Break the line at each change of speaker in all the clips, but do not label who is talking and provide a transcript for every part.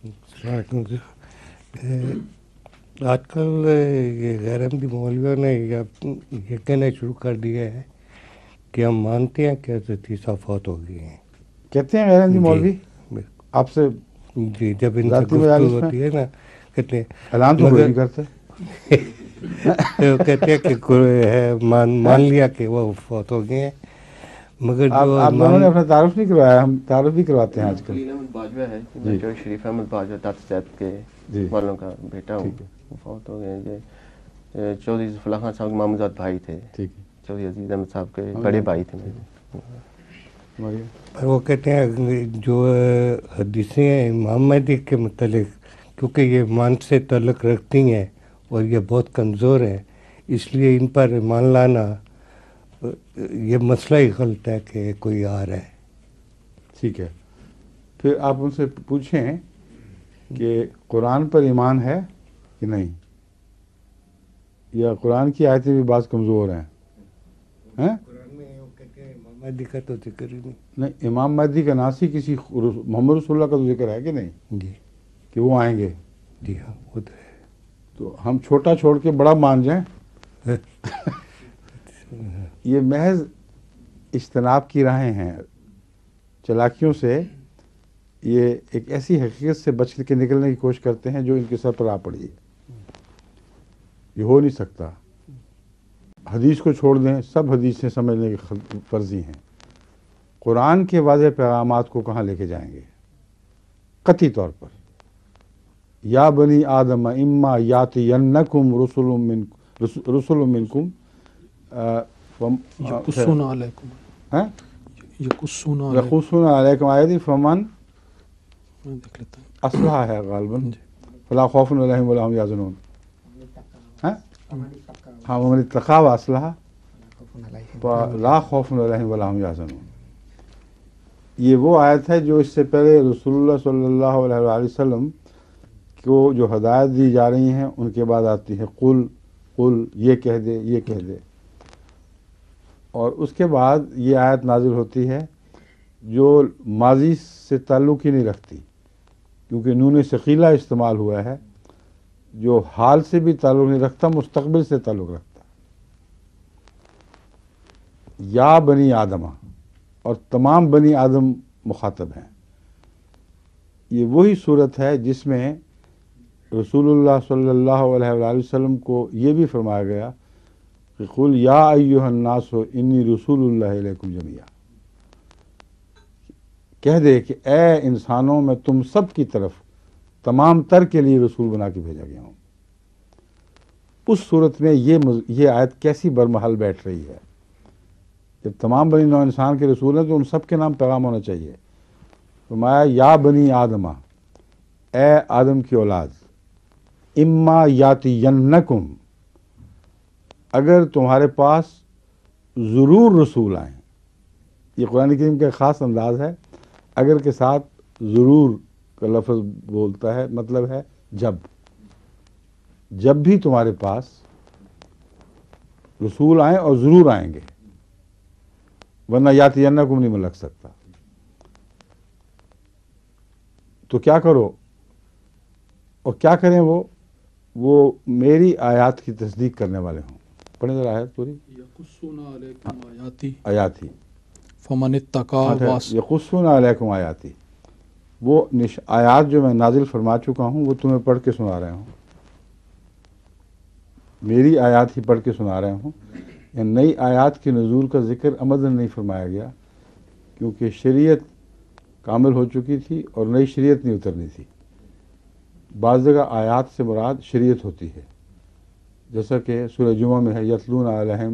السلام علیکم جی۔ آج کل یہ غیر احمدی مولویوں نے یہ کہنا شروع کر دیا ہے کہ ہم مانتے ہیں کہ حضرت عیسیٰ فوت ہو گئے ہیں۔
کہتے ہیں غیر احمدی
جی
مولوی
بالکل
آپ سے
جی، جب ان سے
ذاتی
گفتگو
مجالس میں
ہوتی ہے نا کہتے ہیں
اعلان تو کوئی
مگر
نہیں کرتے
وہ کہتے ہیں کہ کوئی ہے
ہیں؟
مان لیا کہ وہ فوت ہو گئے ہیں، مگر جو
آپ دونوں نے اپنا تعارف نہیں کروایا، ہم تعارف بھی کرواتے ہیں آج کل۔
کلین احمد باجوہ ہے
جی
بیٹا شریف احمد باجوہ دت صاحب کے
جی
والوں کا بیٹا ہوں،
ٹھیک ہے
وہ فوت ہو گئے ہیں۔ یہ چودھری ظفر اللہ خان صاحب کے ماموزاد بھائی تھے،
ٹھیک ہے
چودھری عزیز احمد صاحب کے
ہم
بڑے
جانتے
بھائی
ہیں،
تھے
ٹھیک
میرے۔
ہے سمجھیے۔
پر وہ کہتے ہیں جو حدیثیں ہیں امام مہدی کے متعلق، کیونکہ یہ ایمان سے تعلق رکھتی ہیں اور یہ بہت کمزور ہیں، اس لیے ان پر ایمان لانا یہ مسئلہ ہی غلط ہے کہ کوئی آ رہا ہے۔
ٹھیک ہے، پھر آپ ان سے پوچھیں کہ قرآن پر ایمان ہے کہ نہیں، یا قرآن کی آیتیں بھی بعض کمزور ہیں۔
قرآن میں وہ کہتے ہیں امام مہدی کا تو ذکر ہی
نہیں، امام مہدی کا ناسی کسی محمد رسول اللہ کا تو ذکر ہے کہ نہیں
جی
کہ وہ آئیں گے؟
جی ہاں وہ تو ہے۔
تو ہم چھوٹا چھوڑ کے بڑا مان جائیں؟ یہ محض اجتناب کی راہیں ہیں، چلاکیوں سے یہ ایک ایسی حقیقت سے بچ کے نکلنے کی کوشش کرتے ہیں جو ان کے سر پر آ پڑی ہے۔ یہ ہو نہیں سکتا۔ حدیث کو چھوڑ دیں، سب حدیثیں سمجھنے کی فرضی ہیں۔ قرآن کے واضح پیغامات کو کہاں لے کے جائیں گے؟ قطعی طور پر یا بنی آدم اما یاتینکم رسل منکم
یقصون علیکم یقصون علیکم
یقصون علیکم آیاتی فمن
میں دیکھ لیتا ہوں۔
اصلح ہے غالباً فلا خوف علیہم ولا هم یحزنون۔ ہاں ومن اتقی واصلح فلا خوف علیہم ولا هم یحزنون۔ یہ وہ آیت ہے جو اس سے پہلے رسول اللہ صلی اللہ علیہ وآلہ وسلم کو جو ہدایت دی جا رہی ہیں ان کے بعد آتی ہے قل قل، یہ کہہ دے یہ کہہ دے، اور اس کے بعد یہ آیت نازل ہوتی ہے جو ماضی سے تعلق ہی نہیں رکھتی، کیونکہ نون ثقیلہ استعمال ہوا ہے جو حال سے بھی تعلق نہیں رکھتا، مستقبل سے تعلق رکھتا ہے۔ یا بنی آدمہ، اور تمام بنی آدم مخاطب ہیں۔ یہ وہی صورت ہے جس میں رسول اللہ صلی اللہ علیہ وآلہ وسلم کو یہ بھی فرمایا گیا کہ قل یا ایھا الناس انی رسول اللہ علیکم جمیعا، کہہ دے کہ اے انسانوں میں تم سب کی طرف تمام تر کے لیے رسول بنا کے بھیجا گیا ہوں۔ اس صورت میں یہ آیت کیسی برمحل بیٹھ رہی ہے؟ جب تمام بنی نوع انسان کے رسول ہیں تو ان سب کے نام پیغام ہونا چاہیے۔ فرمایا یا بنی آدمہ، اے آدم کی اولاد، اما یاتینکم، اگر تمہارے پاس ضرور رسول آئیں۔ یہ قرآن کریم کا ایک خاص انداز ہے، اگر کے ساتھ ضرور کا لفظ بولتا ہے، مطلب ہے جب بھی تمہارے پاس رسول آئیں، اور ضرور آئیں گے، ورنہ یاتینکم نہیں میں لگ سکتا۔ تو کیا کرو، اور کیا کریں؟ وہ میری آیات کی تصدیق کرنے والے ہوں۔ پڑھیں ذرا آیت پوری۔
یقصون علیکم آیاتی
آیاتی
فمن اتقی
یقصون علیکم آیاتی، وہ آیات جو میں نازل فرما چکا ہوں وہ تمہیں پڑھ کے سنا رہے ہوں، میری آیات ہی پڑھ کے سنا رہے ہوں۔ یا نئی آیات کے نزول کا ذکر عمدن نہیں فرمایا گیا، کیونکہ شریعت کامل ہو چکی تھی اور نئی شریعت نہیں اترنی تھی۔ بعض جگہ آیات سے مراد شریعت ہوتی ہے، جیسا کہ سورہ جمعہ میں ہے یتلون علیہم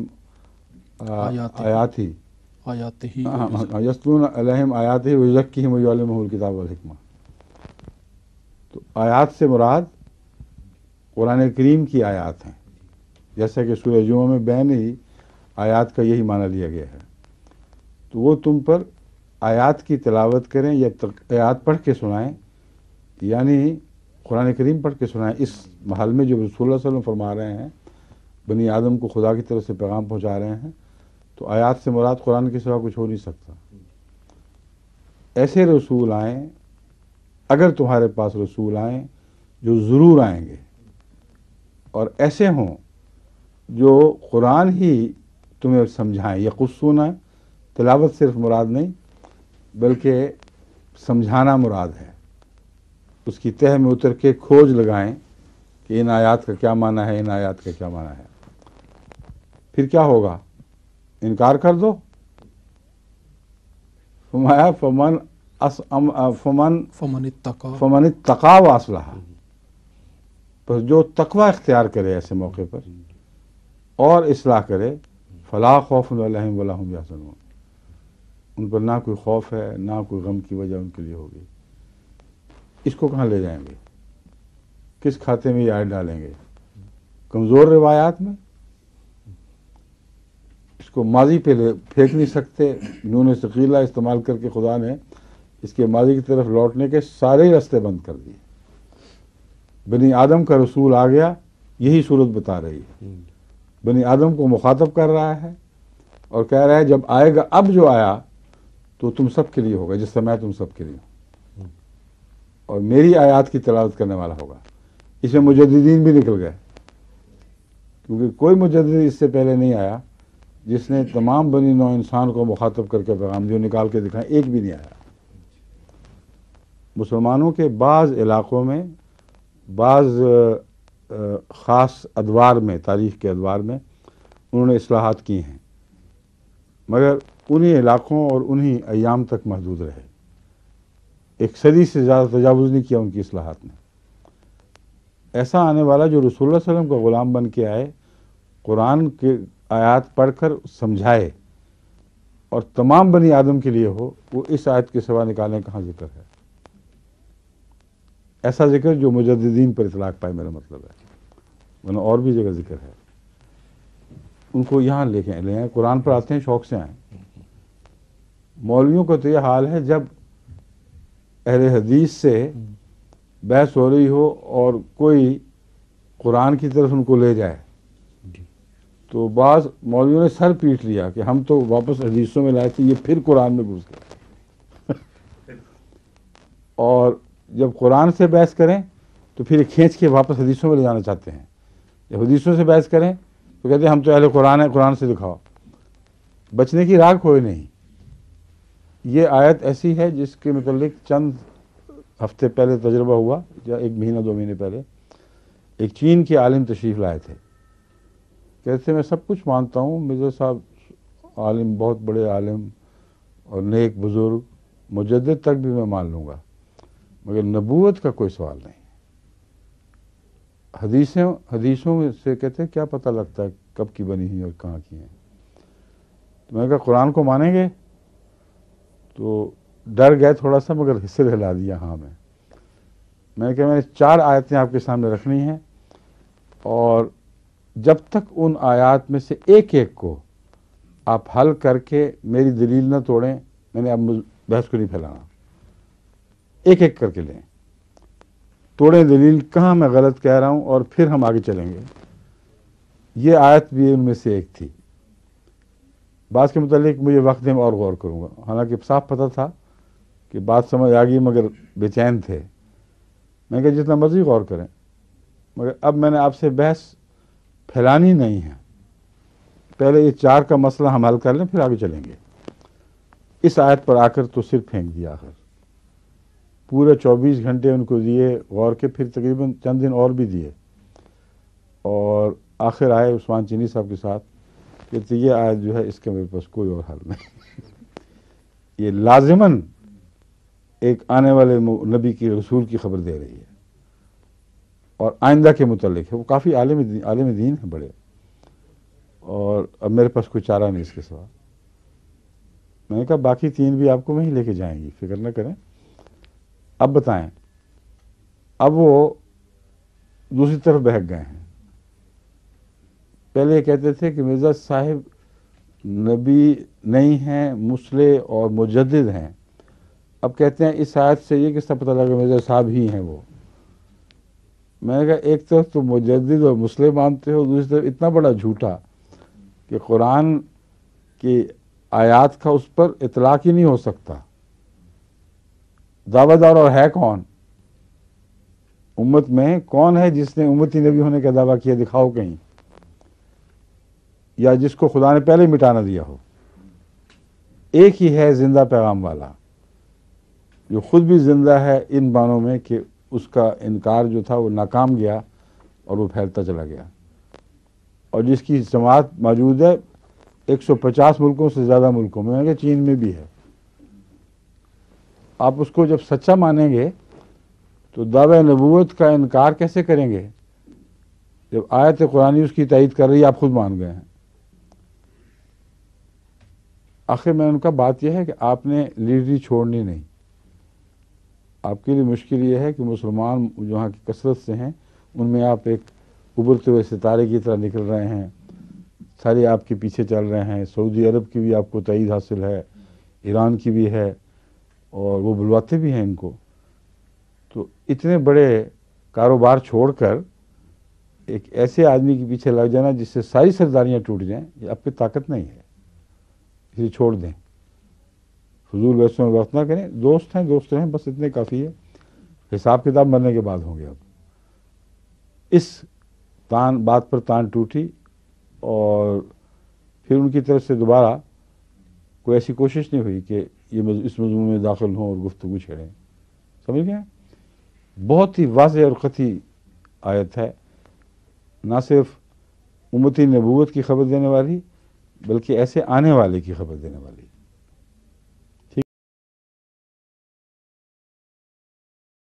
آیاتی یتلون علیہم آیاتی ویزکیہم ویعلمہم الکتاب والحکمہ۔ تو آیات سے مراد قرآن کریم کی آیات ہیں، جیسا کہ سورہ جمعہ میں بین ہی آیات کا یہی معنی لیا گیا ہے۔ تو وہ تم پر آیات کی تلاوت کریں یا آیات پڑھ کے سنائیں، یعنی قرآن کریم پڑھ کے سنائیں۔ اس محل میں جو رسول اللہ صلی اللہ علیہ وسلم فرما رہے ہیں بنی آدم کو خدا کی طرف سے پیغام پہنچا رہے ہیں، تو آیات سے مراد قرآن کے سوا کچھ ہو نہیں سکتا۔ ایسے رسول آئیں اگر تمہارے پاس رسول آئیں جو ضرور آئیں گے اور ایسے ہوں جو قرآن ہی تمہیں سمجھائیں. یقصون تلاوت صرف مراد نہیں بلکہ سمجھانا مراد ہے. اس کی تہ میں اتر کے کھوج لگائیں کہ ان آیات کا کیا معنی ہے, ان آیات کا کیا معنی ہے. پھر کیا ہوگا؟ انکار کر دو. فرمایا فمن اتقا واصلح. بس جو تقوی اختیار کرے ایسے موقع پر اور اصلاح کرے فلا خوف علیہم ولا هم یحزنون. ان پر نہ کوئی خوف ہے نہ کوئی غم کی وجہ ان کے لیے ہوگی. اس کو کہاں لے جائیں گے؟ کس کھاتے میں یہ آیت ڈالیں گے؟ کمزور روایات میں. اس کو ماضی پہ پھینک نہیں سکتے. نون ثقیلہ استعمال کر کے خدا نے اس کے ماضی کی طرف لوٹنے کے سارے راستے بند کر دیے. بنی آدم کا رسول آ گیا, یہی صورت بتا رہی ہے. بنی آدم کو مخاطب کر رہا ہے اور کہہ رہا ہے جب آئے گا, اب جو آیا تو تم سب کے لیے ہوگا جس سے میں تم سب کے لیے ہوں, اور میری آیات کی تلاوت کرنے والا ہوگا. اس میں مجددین بھی نکل گئے, کیونکہ کوئی مجدد اس سے پہلے نہیں آیا جس نے تمام بنی نوع انسان کو مخاطب کر کے پیغام جو نکال کے دکھائیں, ایک بھی نہیں آیا. مسلمانوں کے بعض علاقوں میں بعض خاص ادوار میں, تاریخ کے ادوار میں انہوں نے اصلاحات کی ہیں, مگر انہی علاقوں اور انہی ایام تک محدود رہے. ایک صدی سے زیادہ تجاوز نہیں کیا ان کی اصلاحات نے. ایسا آنے والا جو رسول اللہ صلی اللہ علیہ وسلم کا غلام بن کے آئے, قرآن کے آیات پڑھ کر سمجھائے اور تمام بنی آدم کے لیے ہو, وہ اس آیت کے سوا نکالنے کہاں ذکر ہے؟ ایسا ذکر جو مجددین پر اطلاق پائے, میرا مطلب ہے, ورنہ اور بھی جگہ ذکر ہے. ان کو یہاں لے آئیں, قرآن پر آتے ہیں شوق سے آئیں. مولویوں کا تو یہ حال ہے جب اہل حدیث سے بحث ہو رہی ہو اور کوئی قرآن کی طرف ان کو لے جائے تو بعض مولویوں نے سر پیٹ لیا کہ ہم تو واپس حدیثوں میں لائے تھے, یہ پھر قرآن میں گھس گئے. اور جب قرآن سے بحث کریں تو پھر کھینچ کے واپس حدیثوں میں لے جانا چاہتے ہیں. جب حدیثوں سے بحث کریں تو کہتے ہیں ہم تو اہل قرآن ہیں, قرآن سے دکھاؤ. بچنے کی راہ کوئی نہیں. یہ آیت ایسی ہے جس کے متعلق چند ہفتے پہلے تجربہ ہوا, یا ایک مہینہ 2 مہینے پہلے. ایک چین کے عالم تشریف لائے تھے. کہتے میں سب کچھ مانتا ہوں, مرزا صاحب عالم, بہت بڑے عالم اور نیک بزرگ, مجدد تک بھی میں مان لوں گا, مگر نبوت کا کوئی سوال نہیں. حدیثوں سے کہتے ہیں کیا پتہ لگتا ہے کب کی بنی ہیں اور کہاں کی ہیں. تو میں نے کہا قرآن کو مانیں گے؟ تو ڈر گئے تھوڑا سا, مگر سر ہلا دیا ہاں. میں نے کہا میں نے 4 آیتیں آپ کے سامنے رکھنی ہیں, اور جب تک ان آیات میں سے ایک ایک کو آپ حل کر کے میری دلیل نہ توڑیں, میں نے اب بحث کو نہیں پھیلانا. ایک ایک کر کے لیں, توڑیں دلیل, کہاں میں غلط کہہ رہا ہوں, اور پھر ہم آگے چلیں گے. یہ آیت بھی ان میں سے ایک تھی. بعض کے متعلق مجھے وقت دیں اور غور کروں گا, حالانکہ صاف پتہ تھا کہ بات سمجھ آ گئی مگر بے چین تھے. میں نے کہا جتنا مرضی غور کریں, مگر اب میں نے آپ سے بحث پھیلانی نہیں ہے. پہلے یہ 4 کا مسئلہ ہم حل کر لیں, پھر آگے چلیں گے. اس آیت پر آ کر تو صرف پھینک دیا. آخر پورے 24 گھنٹے ان کو دیے غور کے, پھر تقریباً چند دن اور بھی دیے, اور آخر آئے عثمان چینی صاحب کے ساتھ کہ یہ آیت جو ہے اس کے میرے پاس کوئی اور حل نہیں. یہ لازماً ایک آنے والے نبی کی رسول کی خبر دے رہی ہے, اور آئندہ کے متعلق ہے. وہ کافی عالم دین ہیں بڑے, اور اب میرے پاس کوئی چارہ نہیں اس کے سوا. میں نے کہا باقی 3 بھی آپ کو وہیں لے کے جائیں گی, فکر نہ کریں. اب بتائیں. اب وہ دوسری طرف بہک گئے ہیں. پہلے یہ کہتے تھے کہ مرزا صاحب نبی نہیں ہیں, مسلح اور مجدد ہیں. اب کہتے ہیں اس آیت سے یہ کس طرح پتہ لگا مرزا صاحب ہی ہیں وہ. میں نے کہا ایک طرف تو مجدد اور مسلح مانتے ہو, دوسری طرف اتنا بڑا جھوٹا کہ قرآن کی آیات کا اس پر اطلاق ہی نہیں ہو سکتا. دعویٰ دار اور ہے کون؟ امت میں کون ہے جس نے امتی نبی ہونے کا دعویٰ کیا؟ دکھاؤ کہیں، یا جس کو خدا نے پہلے مٹانا دیا ہو۔ ایک ہی ہے زندہ پیغام والا، جو خود بھی زندہ ہے ان معنوں میں کہ اس کا انکار جو تھا وہ ناکام گیا اور وہ پھیلتا چلا گیا، اور جس کی جماعت موجود ہے 150 ملکوں سے زیادہ ملکوں میں، کہ چین میں بھی ہے۔ آپ اس کو جب سچا مانیں گے تو دعوی نبوت کا انکار کیسے کریں گے جب آیت قرآنی اس کی تائید کر رہی ہے، آپ خود مان گئے ہیں۔ آخر میں ان کا بات یہ ہے کہ آپ نے لیڈری چھوڑنی نہیں۔ آپ کے لیے مشکل یہ ہے کہ مسلمان جہاں کی کثرت سے ہیں ان میں آپ ایک ابھرتے ہوئے ستارے کی طرح نکل رہے ہیں، سارے آپ کے پیچھے چل رہے ہیں۔ سعودی عرب کی بھی آپ کو تائید حاصل ہے، ایران کی بھی ہے، اور وہ بلواتے بھی ہیں ان کو۔ تو اتنے بڑے کاروبار چھوڑ کر ایک ایسے آدمی کے پیچھے لگ جانا جس سے ساری سرداریاں ٹوٹ جائیں، یہ آپ کی طاقت نہیں ہے، اسے چھوڑ دیں۔ فضول بحثوں میں وقت نہ کریں، دوست ہیں دوست رہیں، بس اتنے کافی ہے۔ حساب کتاب مرنے کے بعد ہوں گے۔ اب اس بات پر تان ٹوٹی، اور پھر ان کی طرف سے دوبارہ کوئی ایسی کوشش نہیں ہوئی کہ یہ اس مضمون میں داخل ہوں اور گفتگو چھیڑیں۔ سمجھ گئے؟ بہت ہی واضح اور قطعی آیت ہے، نہ صرف امتی نبوت کی خبر دینے والی بلکہ ایسے آنے والے کی خبر دینے والی۔